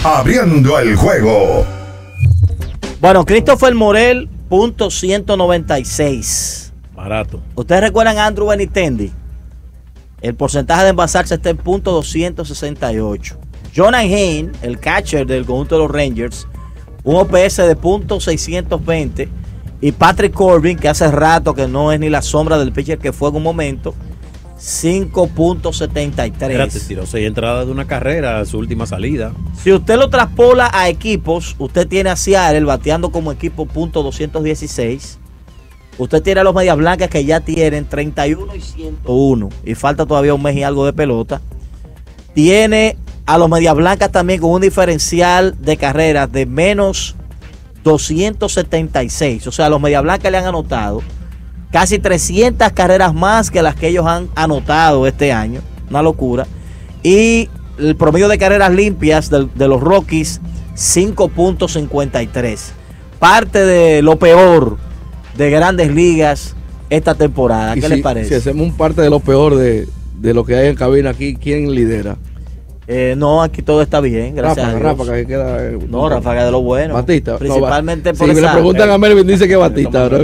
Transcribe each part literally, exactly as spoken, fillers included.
abriendo el juego. Bueno, Christopher Morel, punto ciento noventa y seis. Barato. ¿Ustedes recuerdan a Andrew Benintendi? El porcentaje de envasarse está en punto doscientos sesenta y ocho. Jonah Heim, el catcher del conjunto de los Rangers, un O P S de punto seiscientos veinte. Y Patrick Corbin, que hace rato que no es ni la sombra del pitcher que fue en un momento, cinco punto setenta y tres. Espérate, tiró seis entradas de una carrera a su última salida. Si usted lo traspola a equipos, usted tiene a Seattle bateando como equipo punto doscientos dieciséis. Usted tiene a los Medias Blancas que ya tienen treinta y uno y ciento uno. Y falta todavía un mes y algo de pelota. Tiene a los Medias Blancas también con un diferencial de carreras de menos doscientos setenta y seis. O sea, los Medias Blancas le han anotado casi trescientas carreras más que las que ellos han anotado este año. Una locura. Y el promedio de carreras limpias de, de los Rockies, cinco punto cincuenta y tres. Parte de lo peor de Grandes Ligas esta temporada. ¿Qué si, les parece? Si hacemos un parte de lo peor de, de lo que hay en cabina aquí, ¿quién lidera? Eh, no, aquí todo está bien, gracias Ráfaga, a Dios. Ráfaga, que queda, eh, no, Ráfaga de lo bueno. Batista. Principalmente no, por si esa. me le preguntan a Melvin, dice que Batista. Ahora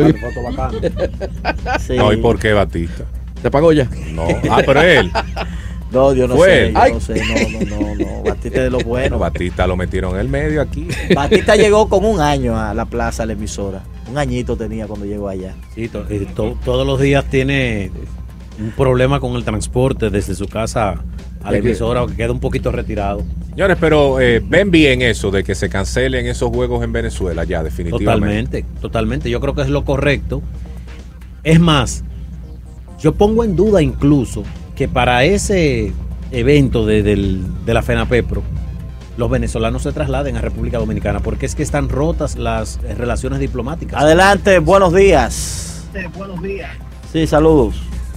sí. No, ¿y por qué Batista? ¿Te pagó ya? No. Ah, pero él. No, yo no Fue sé, él. yo Ay. no sé, no, no, no, no. Batista es de lo bueno. Batista lo metieron en el medio aquí. Batista llegó con un año a la plaza, a la emisora. Un añito tenía cuando llegó allá. Sí, to, eh, to, todos los días tiene un problema con el transporte desde su casa a la emisora, que queda un poquito retirado. Señores, pero eh, ven bien eso de que se cancelen esos juegos en Venezuela ya, definitivamente. Totalmente, totalmente. Yo creo que es lo correcto. Es más, yo pongo en duda incluso que para ese evento de, del, de la FENAPEPRO, los venezolanos se trasladen a República Dominicana, porque es que están rotas las eh, relaciones diplomáticas. Adelante, buenos días. Sí, buenos días. Sí, saludos.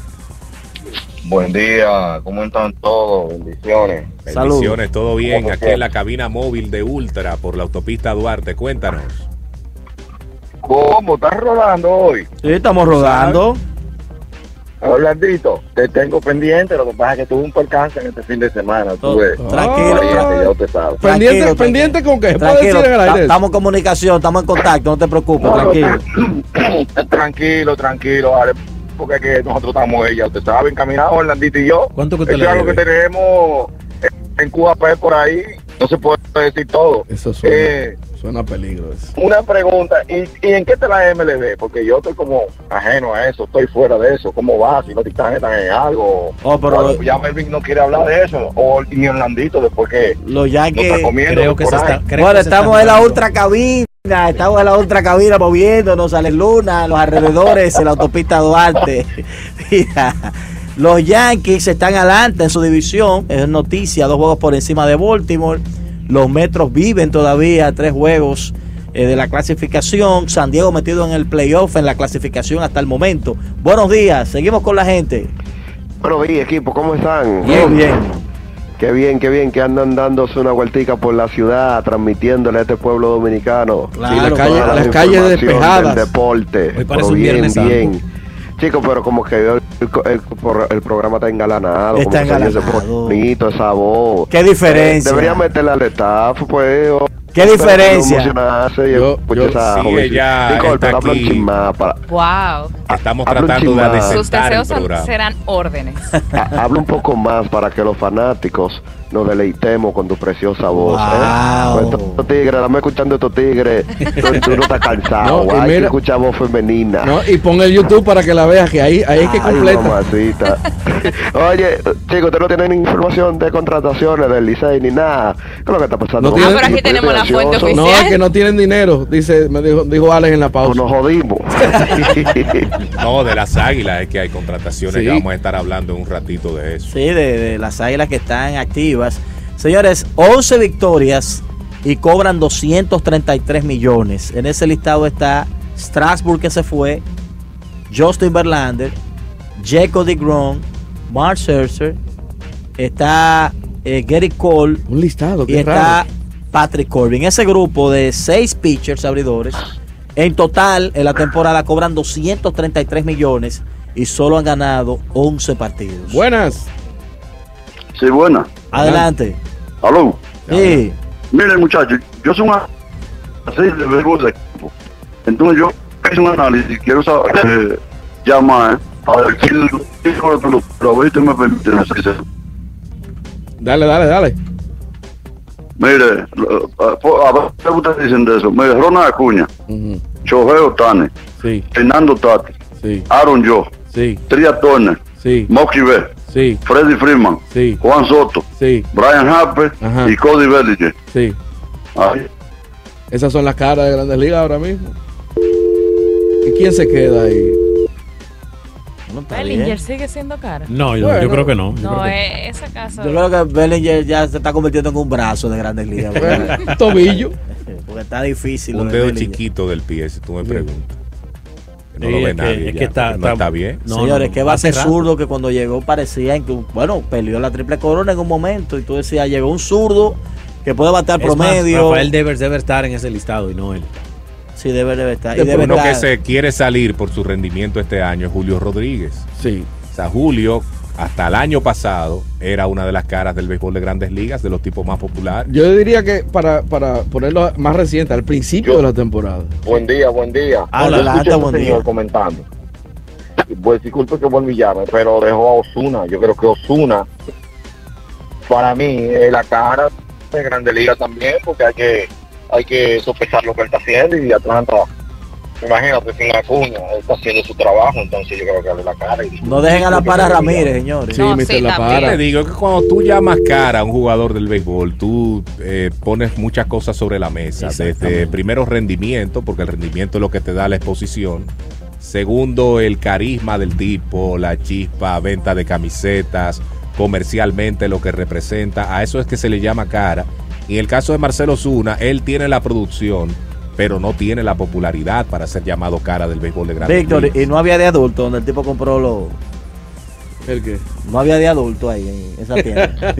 Buen día, ¿cómo están todos? Bendiciones. Bendiciones, todo bien. ¿Cómo Aquí estás? en la cabina móvil de Ultra por la autopista Duarte. Cuéntanos. ¿Cómo? ¿Estás rodando hoy? Sí, estamos rodando. Orlandito, te tengo pendiente, lo que pasa es que tuve un percance en este fin de semana. Todo, Tuve tranquilo, variante, tranquilo. ya usted sabe. Pendiente, Tranquilo, pendiente con qué, ¿se puede Tranquilo, decir en el aire? estamos en comunicación, estamos en contacto, no te preocupes, No, tranquilo. no, tranquilo, tranquilo, vale, porque es que nosotros estamos ella, usted sabe, encaminados, Orlandito y yo. ¿Cuánto que usted Eso le es algo que debe? tenemos en Cuba P por ahí, no se puede decir todo. Eso suena, Eh, suena a peligro eso. Una pregunta, ¿y, ¿y en qué está la M L B? Porque yo estoy como ajeno a eso, estoy fuera de eso. ¿Cómo va? Si no te están en algo. Oh, pero- Bueno, ya Melvin no quiere hablar de eso. O ni Orlandito, después que Los no Yankees. está comiendo. Creo que por se ahí. está. creo Bueno, que se estamos están en la dando- ultra cabina, estamos en la ultra cabina moviéndonos a la luna, los alrededores, en la autopista Duarte. Mira, los Yankees están adelante en su división, es noticia, dos juegos por encima de Baltimore. Los Metros viven todavía tres juegos eh, de la clasificación. San Diego metido en el playoff en la clasificación hasta el momento. Buenos días, seguimos con la gente. Buenos días, equipo, ¿cómo están? Bien, bien. Qué bien, qué bien que andan dándose una vueltica por la ciudad, transmitiéndole a este pueblo dominicano. Claro, Sí, las Toda calles, la las calles información despejadas. del deporte. Hoy parece Pero un bien, Viernes Santo. bien. Chicos, pero como que el, el, el programa está engalanado. Está como que se oye ese engalanado. bonito, esa voz. ¿Qué diferencia? Debería meterle al staff, pues. o- ¿Qué pero diferencia? no emocionarse y Yo- escucha yo- esa Sí, jovencita. ella Disculpe, está habla un aquí. chin más para- Wow. Estamos habla un tratando de chin más. adecentar Sus el deseos son- programa. serán órdenes. Ha- Habla un poco más para que los fanáticos nos deleitemos con tu preciosa voz. Wow. ¿eh? Pues estos, estos tigres, dame escuchando estos tigres. Tú, tú no estás cansado. No, y Hay que mira- escuchar voz femenina. No, y pon el YouTube para que la veas, que ahí, ahí es que Ay, completa. mamacita. Oye, chicos, ustedes no tienen información de contrataciones del Licey ni nada. ¿Qué es lo que está pasando? No tienen- Ah, pero aquí tenemos la fuente Ansioso. oficial. No, es que no tienen dinero, dice, me dijo, dijo Alex en la Pues pausa. nos jodimos. No, de las águilas es que hay contrataciones. Sí. Ya vamos a estar hablando en un ratito de eso. Sí, de, de las águilas que están activas. Señores, once victorias y cobran doscientos treinta y tres millones. En ese listado está Strasburg, que se fue, Justin Verlander, Jacob deGrom, Mark Scherzer, está eh, Gary Cole Un listado, y qué está raro. Patrick Corbin. Ese grupo de seis pitchers abridores, en total en la temporada cobran doscientos treinta y tres millones y solo han ganado once partidos. Buenas. Sí, buena. Adelante. Aló. Sí. Miren, muchachos, yo soy una así de béisbol de equipo. Entonces yo hice un análisis, quiero saber, eh, llamar a ver si lo pero viste me permiten hacer. Dale, dale, dale. Mire, lo- a a ver qué ustedes dicen de eso. Mire, Ronald Acuña, Ujú. Shohei Ohtani, Sí, Fernando Tati, sí, Aaron Joe, sí, Tria Turner, sí, Mookie Betts, sí, Freddie Freeman, sí, Juan Soto, sí, Brian Harper Ajá. y Cody Bellinger. sí. Ay, Esas son las caras de Grandes Ligas ahora mismo. ¿Y quién se queda ahí? No, está Bellinger bien. sigue siendo cara. No, yo, Bueno. yo creo que no. yo No, creo que- eh, esa casa. Yo creo que Bellinger ya se está convirtiendo en un brazo de Grandes Ligas. ¿verdad? Bueno, tobillo. Porque está difícil. lo Un de dedo Bellinger. chiquito del pie, si tú me preguntas. Que no Sí, lo ve es que- nadie es ya, que está- porque no está- está bien. No, Señores, no, que va a hace ser rato. zurdo que cuando llegó parecía que, bueno, peleó la triple corona en un momento y tú decías, llegó un zurdo que puede batear Es más, promedio. Rafael Devers debe estar en ese listado y no él. Sí, debe, debe estar. Y Uno debe que estar. se quiere salir por su rendimiento este año es Julio Rodríguez. Sí. O sea, Julio, hasta el año pasado, era una de las caras del béisbol de Grandes Ligas, de los tipos más populares. Yo diría que para, para ponerlo más reciente, al principio Yo- de la temporada. Buen día, buen día. Adelante, Yo escuché a ese buen día. señor comentando. Pues disculpe que vuelva y llame, pero dejó a Osuna. Yo creo que Osuna, para mí, es la cara de Grande Liga también, porque hay que hay que sospechar lo que él está haciendo y Atlanta, imagínate, sin la cuña, él está haciendo su trabajo, entonces yo creo que es la cara. Y No dejen a la para Ramírez, señores. Sí, No, mister sí, La también. Te Para. digo que cuando tú llamas cara a un jugador del béisbol, tú eh, pones muchas cosas sobre la mesa. Desde Exactamente. primero rendimiento, porque el rendimiento es lo que te da la exposición. Segundo, el carisma del tipo, la chispa, venta de camisetas, comercialmente lo que representa. A eso es que se le llama cara. Y en el caso de Marcelo Osuna, él tiene la producción, pero no tiene la popularidad para ser llamado cara del béisbol de Grandes Víctor, Ligas. y no había de adulto donde el tipo compró los. ¿El qué? No había de adulto ahí en esa tienda.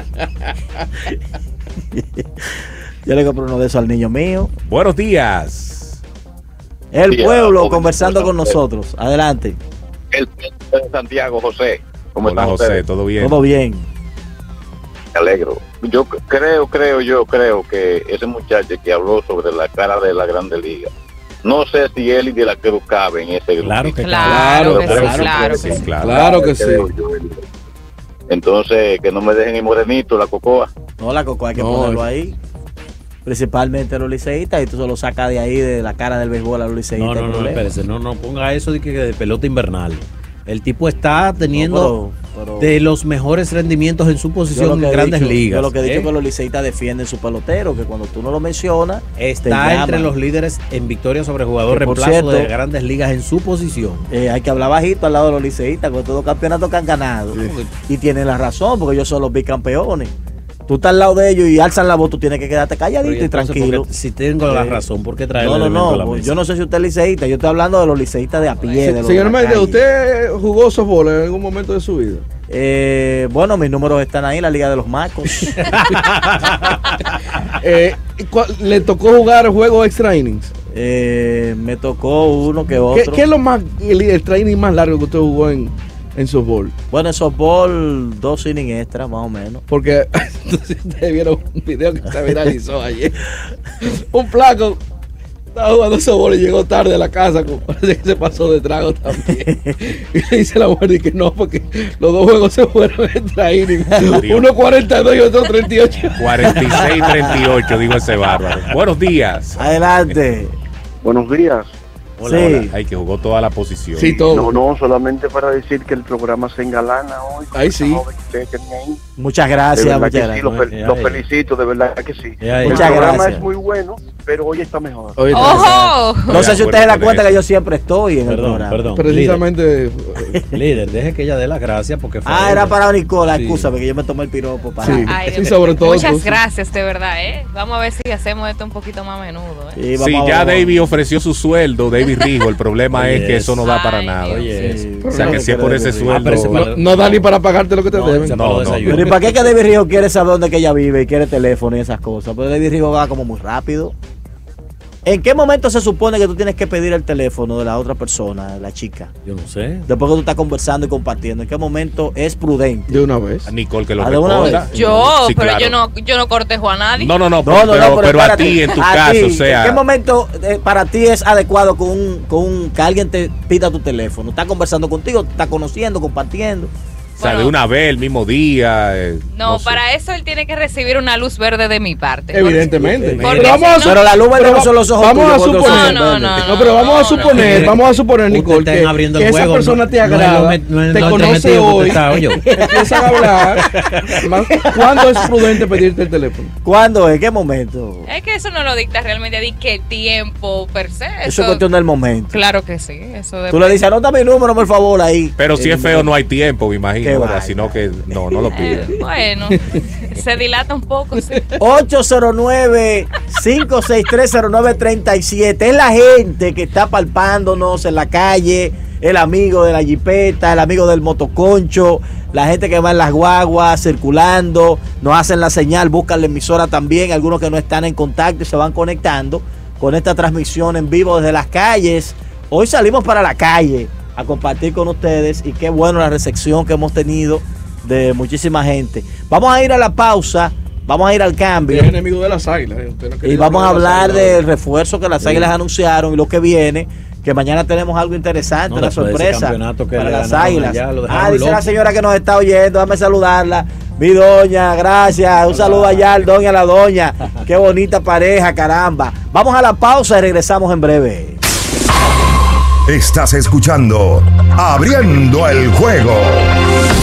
Yo le compré uno de esos al niño mío. Buenos días. El Sí, pueblo joven, conversando con joven. nosotros. Adelante. El de Santiago, José, ¿cómo Hola, están José, ustedes? ¿todo bien? Todo bien. Me alegro. Yo c- creo, creo, yo creo que ese muchacho que habló sobre la cara de la Grande Liga, no sé si él y de la Cruz cabe en ese grupo. Claro que Claro que sí, Claro, claro sí, que sí. claro. Claro que sí. Entonces, que no me dejen en morenito la cocoa. No, la coco hay que No, ponerlo es- ahí. Principalmente los liceístas. Y tú se lo sacas de ahí, de la cara del béisbol a los liceístas. No, no, el no, problema. espérese, no, no ponga eso de, que, de pelota invernal. El tipo está teniendo No, pero- pero- de los mejores rendimientos en su yo posición lo que en he Grandes dicho- Ligas. Yo lo que he dicho ¿eh? es que los liceístas defienden su pelotero, que cuando tú no lo mencionas, te Está entre llaman. los líderes en victoria sobre jugador Que, por reemplazo de cierto, Grandes Ligas en su posición. Eh, hay que hablar bajito al lado de los liceístas, con todos los campeonatos que han ganado. Y tienen la razón, porque ellos son los bicampeones. Tú estás al lado de ellos y alzan la voz, tú tienes que quedarte calladito Pero y entonces, tranquilo. porque si tengo la Eh, razón, ¿por qué traer No, el no, elemento a la no. mesa? Yo no sé si usted es liceísta, yo estoy hablando de los liceístas de a pie. de los Señor de la Méndez, calle. ¿usted jugó softball en algún momento de su vida? Eh, bueno, mis números están ahí en la Liga de los Macos. Eh, ¿y cuál- ¿Le tocó jugar juegos extra innings? Eh, me tocó uno que ¿Qué, otro. qué es lo más, el, el training más largo que usted jugó en, en softball? Bueno, en softball, dos innings extra, más o menos. Porque entonces ustedes vieron un video que se viralizó ayer. Un flaco estaba jugando softball y llegó tarde a la casa. como Parece que se pasó de trago también. Y le dice la mujer que no, porque los dos juegos se fueron en training. Uno cuarenta y dos y otro treinta y ocho. cuarenta y seis treinta y ocho, digo ese bárbaro. Buenos días. Adelante. Buenos días. Hola, Sí. hola. Ay, que jugó toda la posición. Sí, todo. No, no, solamente para decir que el programa se engalana hoy. con Ahí esa sí. joven que ustedes tenían ahí. Muchas De gracias, verdad muchas que sí, gracias. los, fel- Ya, los ya. felicito, de verdad que sí. Ya, ya. El Muchas programa gracias. es muy bueno, pero hoy está mejor. Oye, ¡Ojo! No sé si De ustedes se dan acuerdo cuenta con que eso. yo siempre estoy en el Perdón, programa. perdón. precisamente. Líder, líder, deje que ella dé las gracias porque fue Ah, ella. era para Nicola, Sí. escúchame que yo me tomé el piropo para. Sí. Ay, Sí, Dios sobre mío. todo Muchas tú, sí. gracias, de verdad, ¿eh? Vamos a ver si hacemos esto un poquito más a menudo, ¿eh? Sí, vamos Sí, a- ya vamos. David ofreció su sueldo, David Rijo. El problema Oye, es que eso no da para Ay, nada. Dios. Oye, Sí. O sea, que si es por ese Ah, sueldo. pero ese No, no da ni para pagarte lo que te No, deben. ese No, para los no. desayunos. Pero ¿y para qué que David Río quiere saber dónde que ella vive y quiere teléfono y esas cosas? Pues David Río va como muy rápido. ¿En qué momento se supone que tú tienes que pedir el teléfono de la otra persona, de la chica? Yo no sé. Después que tú estás conversando y compartiendo, ¿en qué momento es prudente? De una vez. Nicole, que lo Ah, de una responda. vez. Yo, Sí, pero claro. yo no yo no cortejo a nadie. No, no, no, No, pero, no, no, pero, pero a espérate, ti, en tu a caso, ti, o sea. ¿en qué momento eh, para ti es adecuado con un, con un, que alguien te pida tu teléfono? ¿Está conversando contigo? ¿Te está conociendo, compartiendo? O sea, de Bueno. una vez, el mismo día. eh, No, sé. para eso él tiene que recibir una luz verde de mi parte. Evidentemente. Porque Pero vamos a, si no- Pero la luz verde pero no son los ojos vamos a tuyos, porque suponer, los ojos No, no, verdes. no, No, pero vamos a no, suponer, no. vamos a suponer, Ustedes Nicole, están que, abriendo que el esa juego, persona no- te no es lo agrada, met- no es te lo conoce metido que usted hoy, está, oye. empiezan a hablar. Ma- ¿Cuándo es prudente pedirte el teléfono? ¿Cuándo? ¿En qué momento? Es que eso no lo dicta realmente de qué tiempo per se. Eso Eso, es cuestión del momento. Claro que sí. Eso Tú depende. le dices, anota mi número, por favor, ahí. Pero si Eh, es feo, no hay tiempo, me Qué imagino, ¿verdad? vaina. Sino que no, no lo Eh, pide. bueno, se dilata un poco. Sí. ocho cero nueve, cinco seis tres, cero nueve tres siete. Es la gente que está palpándonos en la calle, el amigo de la jipeta, el amigo del motoconcho, la gente que va en las guaguas circulando, nos hacen la señal, buscan la emisora también, algunos que no están en contacto y se van conectando con esta transmisión en vivo desde las calles. Hoy salimos para la calle a compartir con ustedes y qué bueno la recepción que hemos tenido de muchísima gente. Vamos a ir a la pausa, vamos a ir al cambio. Es enemigo de las águilas. eh. Usted no Y quería vamos a hablar hablar de las águilas. del refuerzo que las Sí. águilas anunciaron y lo que viene, que mañana tenemos algo interesante, No, una después de ese sorpresa campeonato que para le las ganaron águilas. allá, lo dejaron Ah, dice la loco. señora que nos está oyendo, déjame saludarla. Mi doña, gracias. Un saludo allá al doña, a la doña. Qué bonita pareja, caramba. Vamos a la pausa y regresamos en breve. Estás escuchando Abriendo el Juego.